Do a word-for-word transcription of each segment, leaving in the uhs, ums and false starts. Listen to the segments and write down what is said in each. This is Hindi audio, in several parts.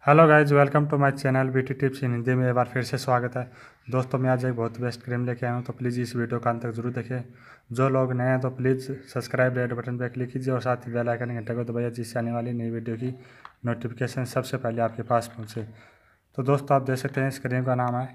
Hello guys, welcome to my channel beauty tips in Hindi में एक बार फिर से स्वागत है। दोस्तों, मैं आज एक बहुत बेस्ट क्रीम लेके आया हूँ, तो प्लीज़ इस वीडियो का अंत तक जरूर देखें। जो लोग नए हैं तो प्लीज़ सब्सक्राइब रेड बटन पर क्लिक कीजिए और साथ ही बेल आइकन घंटे को दबाइए, जिससे आने वाली नई वीडियो की नोटिफिकेशन सबसे पहले आपके पास पहुँचे। तो दोस्तों, आप देख सकते हैं इस क्रीम का नाम है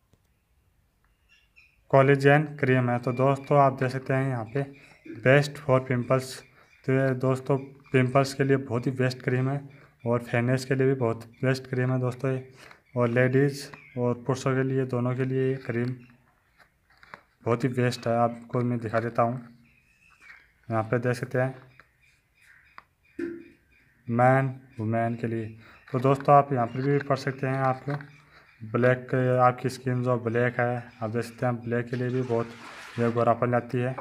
कोलेजन क्रीम है। तो दोस्तों, आप देख सकते हैं यहाँ पे बेस्ट फॉर पिंपल्स। तो ये दोस्तों पिंपल्स के लिए बहुत ही बेस्ट क्रीम है और फेयरनेस के लिए भी बहुत बेस्ट क्रीम है दोस्तों ये। और लेडीज़ और पुरुषों के लिए, दोनों के लिए ये क्रीम बहुत ही बेस्ट है। आपको मैं दिखा देता हूँ, यहाँ पे देख सकते हैं मैन वुमेन के लिए। तो दोस्तों, आप यहाँ पर भी पढ़ सकते हैं। आपको ब्लैक, आपकी स्किन जो ब्लैक है, आप देख सकते हैं ब्लैक के लिए भी बहुत ये गोरापन लाती है।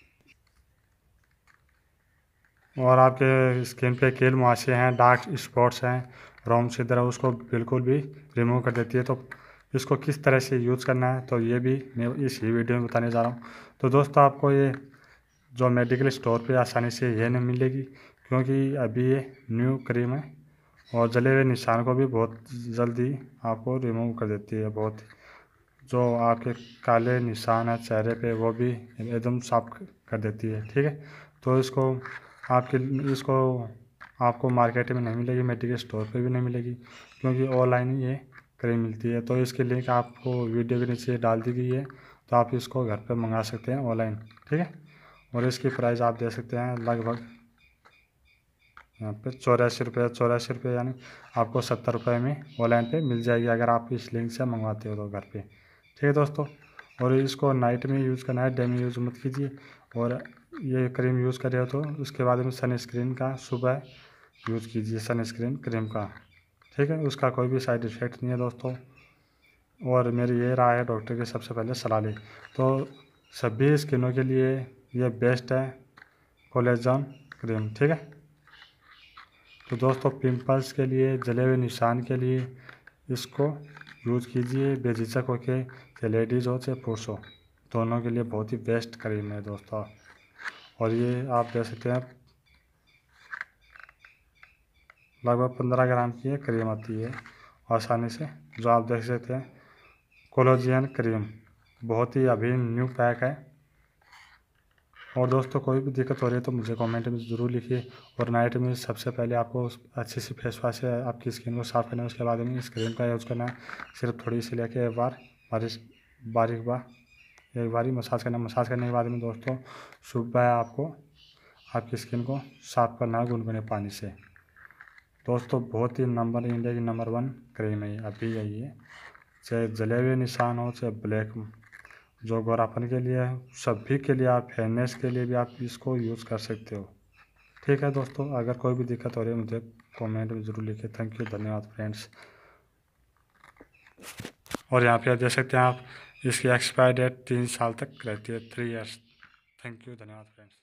और आपके स्किन पे कील मुहासे हैं, डार्क स्पॉट्स हैं, रोम छिद्र है, उसको बिल्कुल भी रिमूव कर देती है। तो इसको किस तरह से यूज़ करना है तो ये भी मैं इस ही वीडियो में बताने जा रहा हूँ। तो दोस्तों, आपको ये जो मेडिकल स्टोर पे आसानी से ये नहीं मिलेगी, क्योंकि अभी ये न्यू क्रीम है और जले हुए निशान को भी बहुत जल्दी आपको रिमूव कर देती है। बहुत जो आपके काले निशान है चेहरे पे, वो भी एकदम साफ कर देती है। ठीक है, तो इसको आपके इसको आपको मार्केट में नहीं मिलेगी, मेडिकल स्टोर पे भी नहीं मिलेगी, क्योंकि ऑनलाइन ही ये क्रीम मिलती है। तो इसकी लिंक आपको वीडियो के नीचे डाल दी गई है, तो आप इसको घर पे मंगा सकते हैं ऑनलाइन। ठीक है, और इसकी प्राइस आप दे सकते हैं लगभग यहाँ पे चौरासी रुपये चौरासी रुपये यानी आपको सत्तर रुपये में ऑनलाइन पे मिल जाएगी, अगर आप इस लिंक से मंगवाते हो तो घर पे। ठीक है दोस्तों, और इसको नाइट में यूज़ करना है, डे में यूज़ मत कीजिए। और ये क्रीम यूज़ कर रहे हो तो उसके बाद में सनस्क्रीन का सुबह यूज़ कीजिए, सनस्क्रीन क्रीम का। ठीक है, उसका कोई भी साइड इफ़ेक्ट नहीं है दोस्तों। और मेरी ये राय है, डॉक्टर की सबसे पहले सलाह लें। तो सभी स्किनों के लिए ये बेस्ट है कोलेजन क्रीम। ठीक है, तो दोस्तों पिंपल्स के लिए, जले हुए निशान के लिए इसको यूज़ कीजिए बेझिझक होके, चाहे लेडीज़ हो चाहे पुरुष हो, दोनों के लिए बहुत ही बेस्ट क्रीम है दोस्तों। और ये आप देख सकते हैं लगभग पंद्रह ग्राम की ये क्रीम आती है आसानी से, जो आप देख सकते हैं कोलेजन क्रीम बहुत ही अभी न्यू पैक है। और दोस्तों, कोई भी दिक्कत हो रही है तो मुझे कमेंट में ज़रूर लिखिए। और नाइट में सबसे पहले आपको अच्छी सी फेस वॉश से आपकी स्किन को साफ़ करना है, उसके बाद में इस क्रीम का यूज़ करना है। सिर्फ थोड़ी सी लेके एक बार बारिश बारीक बार एक बार ही मसाज करना है। मसाज करने के बाद में दोस्तों सुबह आपको आपकी स्किन को साफ़ करना है गुनगुने पानी से। दोस्तों, बहुत ही नंबर इंडिया की नंबर वन क्रीम है अभी आई है, चाहे जले हुए निशान हो चाहे ब्लैक, जो गोरापन के लिए है, सभी के लिए, आप फेयरनेस के लिए भी आप इसको यूज़ कर सकते हो। ठीक है दोस्तों, अगर कोई भी दिक्कत हो रही है मुझे कमेंट में ज़रूर लिखिए। थैंक यू, धन्यवाद फ्रेंड्स। और यहाँ पे देख सकते हैं आप, इसकी एक्सपायर डेट तीन साल तक रहती है, थ्री इयर्स। थैंक यू, धन्यवाद फ्रेंड्स।